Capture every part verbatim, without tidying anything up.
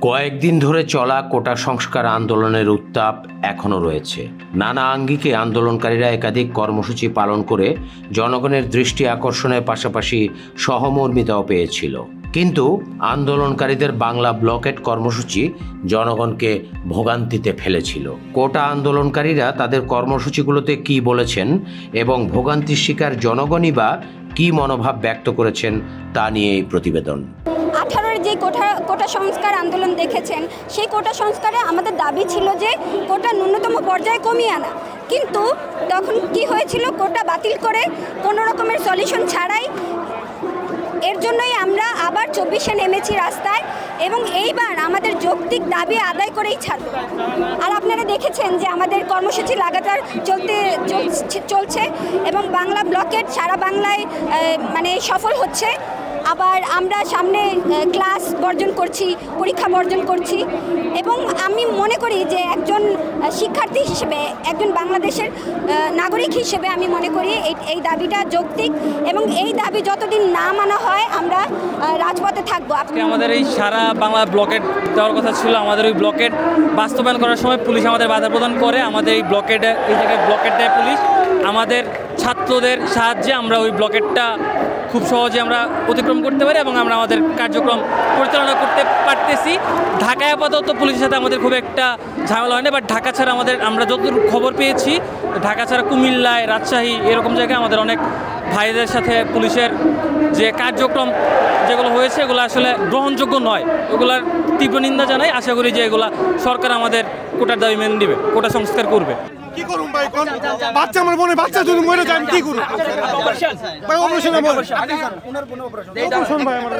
কয়েকদিন ধরে চলা কোটা সংস্কার আন্দোলনের উত্তাপ এখনো রয়েছে। নানা আঙ্গিকে আন্দোলনকারীরা একাধিক কর্মসূচি পালন করে জনগণের দৃষ্টি আকর্ষণের পাশাপাশি সহমর্মিতাও পেয়েছিল। কিন্তু আন্দোলনকারীদের বাংলা ব্লকেট কর্মসূচি জনগণকে ভোগান্তিতে ফেলেছিল। কোটা আন্দোলনকারীরা তাদের কর্মসূচিগুলোতে কি বলেছেন এবং ভোগান্তির শিকার জনগণই বা কি মনোভাব ব্যক্ত করেছেন তা নিয়ে এই প্রতিবেদন। আঠারোর যে কোটা কোটা সংস্কার আন্দোলন দেখেছেন, সেই কোটা সংস্কারে আমাদের দাবি ছিল যে কোটা ন্যূনতম পর্যায়ে কমিয়ে আনা, কিন্তু তখন কি হয়েছিল, কোটা বাতিল করে কোনো রকমের সলিউশন ছাড়াই এর জন্যই আমরা আবার চব্বিশে নেমেছি রাস্তায় এবং এইবার আমাদের যৌক্তিক দাবি আদায় করেই ছাড়ব। আর আপনারা দেখেছেন যে আমাদের কর্মসূচি লাগাতার চলতে চলছে এবং বাংলা ব্লকেট সারা বাংলায় মানে সফল হচ্ছে। আবার আমরা সামনে ক্লাস বর্জন করছি, পরীক্ষা বর্জন করছি এবং আমি মনে করি যে একজন শিক্ষার্থী হিসেবে, একজন বাংলাদেশের নাগরিক হিসেবে আমি মনে করি এই এই দাবিটা যৌক্তিক এবং এই দাবি যতদিন না মানা হয় আমরা রাজপথে থাকবো। আমাদের এই সারা বাংলা ব্লকেট দেওয়ার কথা ছিল, আমাদের ওই ব্লকেট বাস্তবায়ন করার সময় পুলিশ আমাদের বাধা প্রদান করে। আমাদের এই ব্লকেটে এই জায়গায় ব্লকেট দেয় পুলিশ। আমাদের ছাত্রদের সাহায্যে আমরা ওই ব্লকেটটা খুব সহজে আমরা অতিক্রম করতে পারি এবং আমরা আমাদের কার্যক্রম পরিচালনা করতে পারতেছি। ঢাকায় আপাতত পুলিশের সাথে আমাদের খুব একটা ঝামেলা হয় না, বাট ঢাকা ছাড়া আমাদের আমরা যতদূর খবর পেয়েছি, ঢাকা ছাড়া কুমিল্লায়, রাজশাহী এরকম জায়গায় আমাদের অনেক ভাইদের সাথে পুলিশের যে কার্যক্রম যেগুলো হয়েছে এগুলো আসলে গ্রহণযোগ্য নয়। ওগুলার তীব্র নিন্দা জানাই। আশা করি যে এগুলা সরকার আমাদের কোটার দাবি মেনে নেবে, কোটা সংস্কার করবে। কি করুন ভাই, কোন বাচ্চা আমার বোনের বাচ্চা যদি মরে যায় কি করব ভাই? অপারেশন বল অপারেশন ভাই আমার।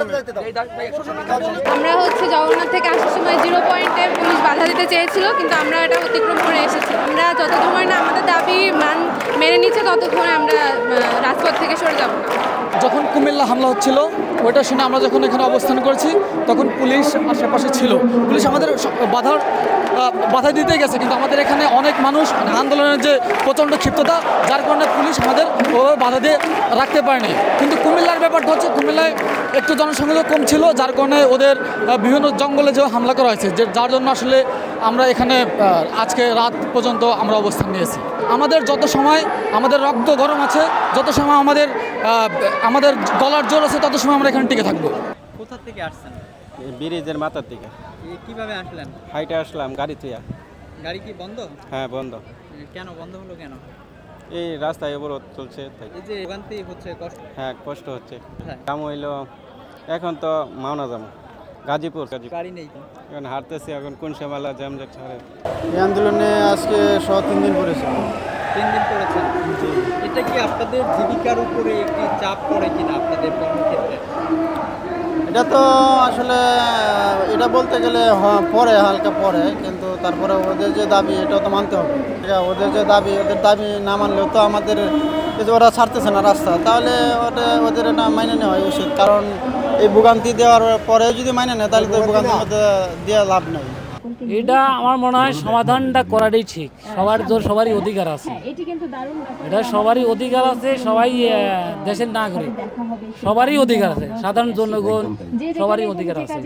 আমরা হচ্ছে জগন্নাথ থেকে আসার সময় জিরো পয়েন্টে পুলিশ বাধা দিতে চেয়েছিল, কিন্তু আমরা এটা অতিক্রম করে এসেছি। আমরা যতক্ষণ না আমাদের দাবি মান মেনে নিচ্ছে ততক্ষণ আমরা রাজপথ থেকে সরে যাব না। যখন কুমিল্লা হামলা হচ্ছিল ওইটা শুনে আমরা যখন এখানে অবস্থান করেছি তখন পুলিশ আশেপাশে ছিল। পুলিশ আমাদের বাধার বাধা দিতে গেছে, কিন্তু আমাদের এখানে অনেক মানুষ আন্দোলনের যে প্রচণ্ড ক্ষিপ্ততা, যার কারণে পুলিশ আমাদের ওভাবে বাধা দিয়ে রাখতে পারেনি। কিন্তু কুমিল্লার ব্যাপারটা হচ্ছে কুমিল্লায় একটু জনসংখ্যা কম ছিল, যার কারণে ওদের বিভিন্ন জঙ্গলে যে হামলা করা হয়েছে, যে যার জন্য আসলে আমরা এখানে আজকে রাত পর্যন্ত আমরা অবস্থান নিয়েছি। আমাদের যত সময় আমাদের রক্ত গরম আছে, যত সময় আমাদের আমাদের গলার জোর আছে, তত সময় আমরা এখানে টিকে থাকবো। কোথা থেকে আসছেন? ব্রিজের মাথার থেকে। কিভাবে আসলেন? হাইটে আসলাম গাড়ি তুইয়া। গাড়ি কি বন্ধ? হ্যাঁ বন্ধ। কেন বন্ধ হলো কেন? এই রাস্তায় অবরোধ চলছে তাই। এই যে ভোগান্তি হচ্ছে, কষ্ট? হ্যাঁ কষ্ট হচ্ছে। কাম হইলো এখন তো মাওনা যাবো গাজীপুর। গাড়ি নেই তো, এখন হাঁটতেছি, এখন কোন সেমালা জ্যামজট ছাড়ে। এই আন্দোলনে আজকে সহ তিন দিন পড়েছে। তিন দিন পড়েছে। এটা কি আপনাদের জীবিকার উপরে একটি চাপ পড়ে কিনা আপনাদের কর্মক্ষেত্রে? এটা তো আসলে এটা বলতে গেলে পরে হালকা পরে, কিন্তু তারপরে ওদের যে দাবি এটা তো মানতে হবে। ওদের যে দাবি, ওদের দাবি না মানলেও তো আমাদের ওরা ছাড়তেছে না রাস্তা, তাহলে ওটা ওদের এটা মাইনে নেওয়া উচিত। কারণ এই ভোগান্তি দেওয়ার পরে যদি মাইনে নেয় তাহলে তো ভোগান্তির মধ্যে দেওয়া লাভ নেই। এটা আমার মনে হয় সমাধানটা করাটাই ঠিক। সবার জোর সবারই অধিকার আছে, এটা সবারই অধিকার আছে। সবাই দেশের নাগরিক, সবারই অধিকার আছে। সাধারণ জনগণ সবারই অধিকার আছে,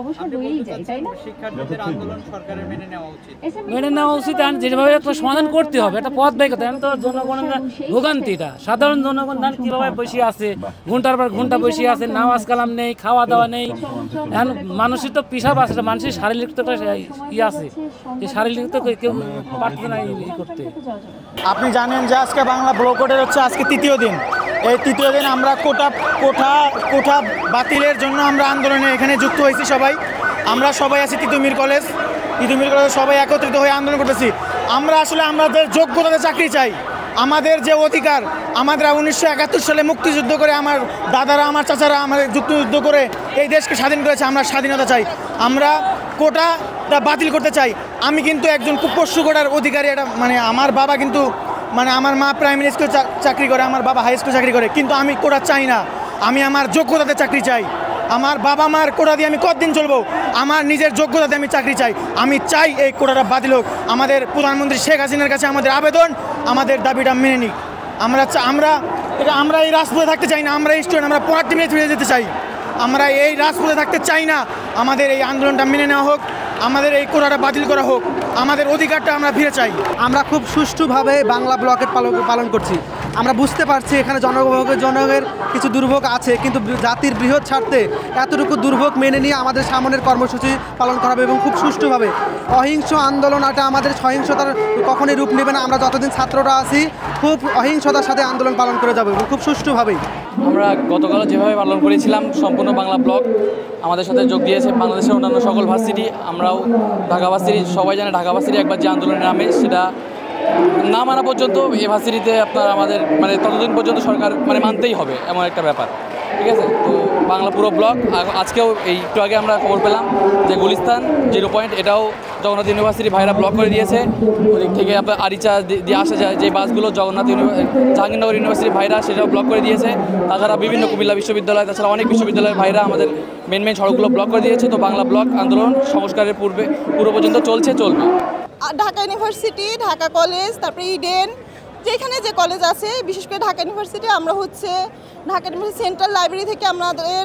মেনে নেওয়া উচিত। যেভাবে একটা সমাধান করতে হবে, একটা পথ বের করতে হবে। তো জনগণের ভোগান্তিটা, সাধারণ জনগণ ধান কীভাবে বসে আছে, ঘন্টার পর ঘন্টা বসে আছে, নামাজ কালাম নেই, খাওয়া দাওয়া নেই। এখন মানুষের তো পিসাব আছে, মানুষের শারীরিক তো ইয়ে আছে, এই শারীরিক তো কেউ পারছে না ই করতে। আপনি জানেন যে আজকে বাংলা ব্লকেটের হচ্ছে আজকে তৃতীয় দিন। এই তৃতীয় দিন আমরা কোটা কোঠা কোঠা বাতিলের জন্য আমরা আন্দোলনে এখানে যুক্ত হয়েছি। সবাই আমরা সবাই আছি তিতুমির কলেজ, তিতুমির কলেজে সবাই একত্রিত হয়ে আন্দোলন করতেছি। আমরা আসলে আমাদের যোগ্যতাতে চাকরি চাই, আমাদের যে অধিকার। আমাদের উনিশশো একাত্তর সালে মুক্তিযুদ্ধ করে আমার দাদারা, আমার চাচারা আমাদের যুদ্ধ করে এই দেশকে স্বাধীন করেছে। আমরা স্বাধীনতা চাই, আমরা কোটাটা বাতিল করতে চাই। আমি কিন্তু একজন কুপোষ্য কোটার অধিকারী। এটা মানে আমার বাবা কিন্তু মানে আমার মা প্রাইমারি স্কুল চাকরি করে, আমার বাবা হাই স্কুল চাকরি করে, কিন্তু আমি কোটা চাই না। আমি আমার যোগ্যতাতে চাকরি চাই। আমার বাবা মার কোটা দিয়ে আমি কতদিন চলবো? আমার নিজের যোগ্যতাতে আমি চাকরি চাই। আমি চাই এই কোটাটা বাতিল হোক। আমাদের প্রধানমন্ত্রী শেখ হাসিনার কাছে আমাদের আবেদন, আমাদের দাবিটা মেনে নিক। আমরা আমরা এটা আমরা এই রাজপথে থাকতে চাই না। আমরা স্টুডেন্ট, আমরা পড়ার টিমে ফিরে যেতে চাই। আমরা এই রাজপথে থাকতে চাই না। আমাদের এই আন্দোলনটা মেনে নেওয়া হোক, আমাদের এই কোটাটা বাতিল করা হোক, আমাদের অধিকারটা আমরা ফিরে চাই। আমরা খুব সুষ্ঠুভাবে বাংলা ব্লকেট পালন পালন করছি। আমরা বুঝতে পারছি এখানে জনভোগের জনগণের কিছু দুর্ভোগ আছে, কিন্তু জাতির বৃহৎ স্বার্থে এতটুকু দুর্ভোগ মেনে নিয়ে আমাদের সামনের কর্মসূচি পালন করা হবে এবং খুব সুষ্ঠুভাবে। অহিংস আন্দোলন এটা আমাদের সহিংসতার কখনোই রূপ নেবে না। আমরা যতদিন ছাত্ররা আছি খুব অহিংসতার সাথে আন্দোলন পালন করে যাবো এবং খুব সুষ্ঠুভাবেই। আমরা গতকাল যেভাবে পালন করেছিলাম সম্পূর্ণ বাংলা ব্লক, আমাদের সাথে যোগ দিয়েছে বাংলাদেশের অন্যান্য সকল ভার্সিটি। আমরাও ঢাকা ভার্সিটি, সবাই জানে ঢাকা ভার্সিটি একবার যে আন্দোলনের নামে সেটা না মানা পর্যন্ত এই ভার্সিটিতে আপনার আমাদের মানে ততদিন পর্যন্ত সরকার মানে মানতেই হবে এমন একটা ব্যাপার, ঠিক আছে। তো বাংলা পুরো ব্লক আজকেও এই একটু আগে আমরা খবর পেলাম যে গুলিস্তান জিরো পয়েন্ট এটাও জগন্নাথ ইউনিভার্সিটি ভাইরা ব্লক করে দিয়েছে। ওদিক থেকে আপনার আরিচা দিয়ে আসা যায় যে বাসগুলো জগন্নাথ জাহাঙ্গীরনগর ইউনিভার্সিটির ভাইরা সেটাও ব্লক করে দিয়েছে। তাছাড়া বিভিন্ন কুমিল্লা বিশ্ববিদ্যালয়, তাছাড়া অনেক বিশ্ববিদ্যালয়ের ভাইরা আমাদের মেন মেন সড়কগুলো ব্লক করে দিয়েছে। তো বাংলা ব্লক আন্দোলন সংস্কারের পূর্বে পুরো পর্যন্ত চলছে, চলবে। ঢাকা ইউনিভার্সিটি, ঢাকা কলেজ, তারপরে ইডেন, যেখানে যে কলেজ আছে, বিশেষ করে ঢাকা ইউনিভার্সিটি, আমরা হচ্ছে ঢাকা ইউনিভার্সিটি সেন্ট্রাল লাইব্রেরি থেকে আমাদের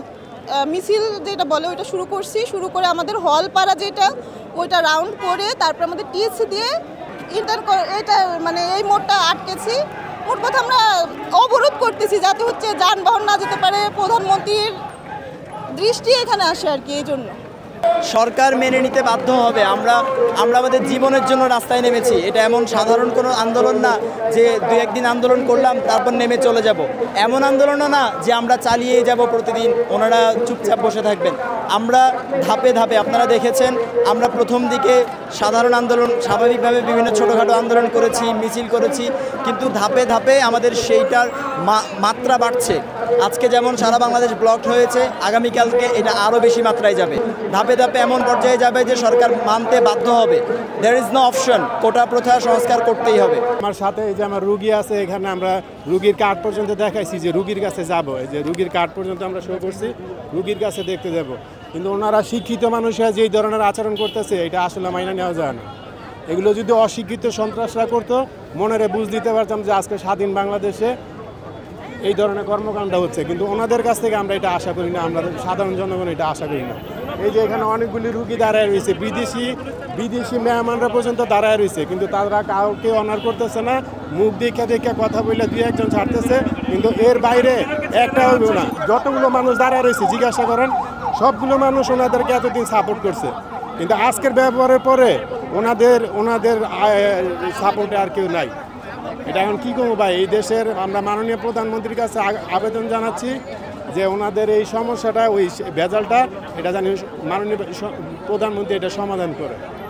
মিছিল যেটা বলে ওইটা শুরু করছি। শুরু করে আমাদের হল পাড়া যেটা ওইটা রাউন্ড করে তারপর আমাদের টিএসসি দিয়ে ইন্টার এটা মানে এই মোড়টা আটকেছি। মোট কথা আমরা অবরোধ করতেছি যাতে হচ্ছে যানবাহন না যেতে পারে, প্রধানমন্ত্রীর দৃষ্টি এখানে আসে আর কি। এই জন্য সরকার মেনে নিতে বাধ্য হবে। আমরা আমরা আমাদের জীবনের জন্য রাস্তায় নেমেছি। এটা এমন সাধারণ কোনো আন্দোলন না যে দু একদিন আন্দোলন করলাম তারপর নেমে চলে যাব। এমন আন্দোলনও না যে আমরা চালিয়েই যাব প্রতিদিন, ওনারা চুপচাপ বসে থাকবেন। আমরা ধাপে ধাপে, আপনারা দেখেছেন আমরা প্রথম দিকে সাধারণ আন্দোলন স্বাভাবিকভাবে বিভিন্ন ছোটোখাটো আন্দোলন করেছি, মিছিল করেছি, কিন্তু ধাপে ধাপে আমাদের সেইটার মাত্রা বাড়ছে। আজকে যেমন সারা বাংলাদেশ ব্লক হয়েছে, আগামীকালকে এটা আরও বেশি মাত্রায় যাবে। ধাপে ধাপে এমন পর্যায়ে যাবে যে সরকার মানতে বাধ্য হবে। দেয়ার ইজ নো অপশন, কোটা প্রথা সংস্কার করতেই হবে। আমার সাথে এই যে আমার রুগী আছে, এখানে আমরা রুগীর কার্ড পর্যন্ত দেখাইছি যে রুগীর কাছে যাব, এই যে রুগীর কার্ড পর্যন্ত আমরা শো করছি, রুগীর কাছে দেখতে যাব। কিন্তু ওনারা শিক্ষিত মানুষরা যেই ধরনের আচরণ করতেছে এটা আসলে মাইনা নেওয়া যায় না। এগুলো যদি অশিক্ষিত সন্ত্রাসরা করতো, মনেরে বুঝ দিতে পারতাম যে আজকে স্বাধীন বাংলাদেশে এই ধরনের কর্মকাণ্ড হচ্ছে, কিন্তু ওনাদের কাছ থেকে আমরা এটা আশা করি না, আমরা সাধারণ জনগণ এটা আশা করি না। এই যে এখানে অনেকগুলি রুগী দাঁড়ায় রয়েছে, বিদেশি বিদেশি মেহমানরা পর্যন্ত দাঁড়ায় রয়েছে, কিন্তু তারা কাউকে অনার করতেছে না, মুখ দেখে দেখে কথা বললে দুই একজন ছাড়তেছে, কিন্তু এর বাইরে একটা হইব না। যতগুলো মানুষ দাঁড়ায় রয়েছে জিজ্ঞাসা করেন, সবগুলো মানুষ ওনাদেরকে এতদিন সাপোর্ট করছে, কিন্তু আজকের ব্যবহারের পরে ওনাদের ওনাদের সাপোর্টে আর কেউ নাই। এটা এখন কী করবো ভাই, এই দেশের আমরা মাননীয় প্রধানমন্ত্রীর কাছে আবেদন জানাচ্ছি যে ওনাদের এই সমস্যাটা, ওই ভেজালটা, এটা জানি মাননীয় প্রধানমন্ত্রী এটা সমাধান করে।